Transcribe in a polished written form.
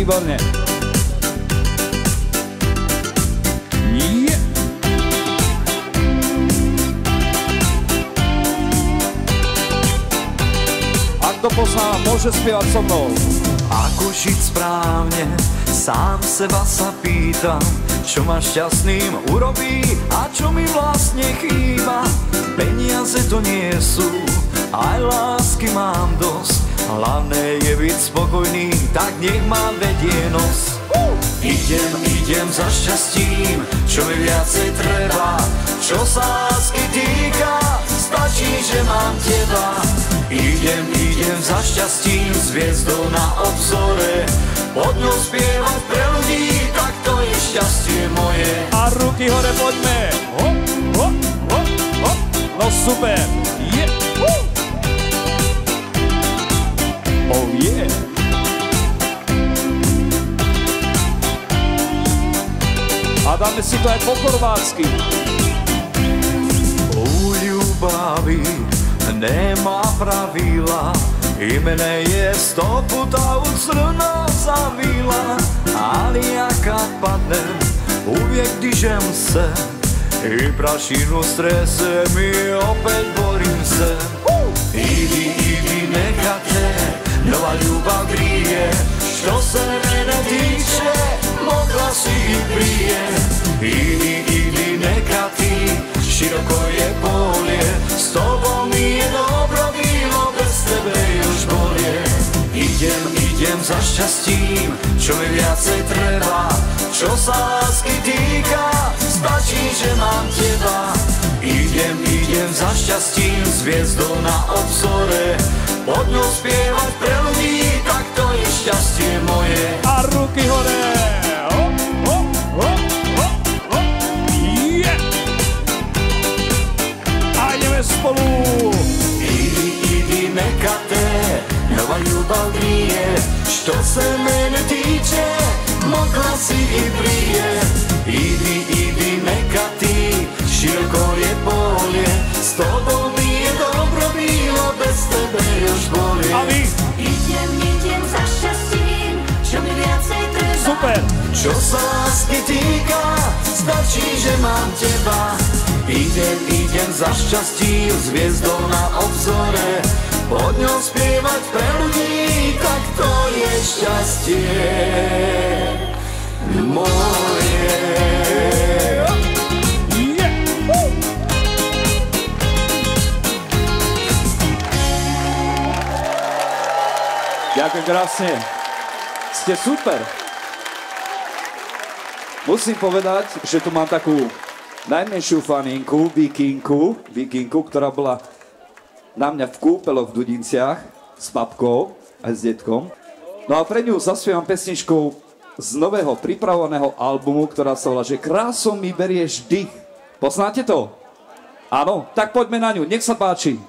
výborne. Ak to pozná, môže spievať so mnou. Ako žiť správne, sám seba sa pýtam, čo ma šťastným urobí a čo mi vlastne chýba. Peniaze to nie sú, aj lásky mám dosť, hlavné je byť spokojný, tak nech ma vedie nos. Idem za šťastím, čo mi viacej treba, čo sa lásky týka, stačí, že mám teba. Idem za šťastím, s hviezdou na obzore, pod ňou spievať pre ľudí, tak to je šťastie moje. A ruky hore, poďme. Hop, hop, hop, hop. No super. Yeah. Oh yeah. A dáme si to aj po chorvátsky. U ľubavi nemá pravidla, imene je stoputa u crno zavila, ali ja kad padnem uvijek dižem se i prašinu strese mi opet borim se. Idi neka te nova ljubav grije, što se mene tiče mogla si i prije. Idi neka ti široko je polje, s tobom mi je dobro bilo, bez tebe još bolje. Idem za šťastím, čo mi viacej treba, čo sa lásky týka, stačí, že mám teba. Idem za šťastím, s hviezdou na obzore, pod ňou spievať pre ľudí, tak to je šťastie moje. A ruky hore. Hop, hop, hop, hop, hop. Yeah. A ideme spolu. Idi neka te nova ljubav grije, što se mene tiče mogla si i prije. Idi neka ti široko je polje, s tobom mi je dobro bilo, bez tebe još bolje. A vy? Idem za šťastím, čo mi viacej treba. Super. Čo sa lásky týka, stačí, že mám teba. Idem za šťastím, s hviezdou na obzore, pod ňou spievať pre ľudí, tak to je šťastie moje. Ďakujem krásne. Ste super. Musím povedať, že tu mám takú najmenšiu faninku, Vikinku, ktorá bola na mňa v kúpeloch v Dudinciach s babkou aj s detkom. No a pre ňu zaspievam pesničku z nového pripravovaného albumu, ktorá sa volá, že Krásou mi berieš dých. Poznáte to? Áno? Tak poďme na ňu, nech sa páči.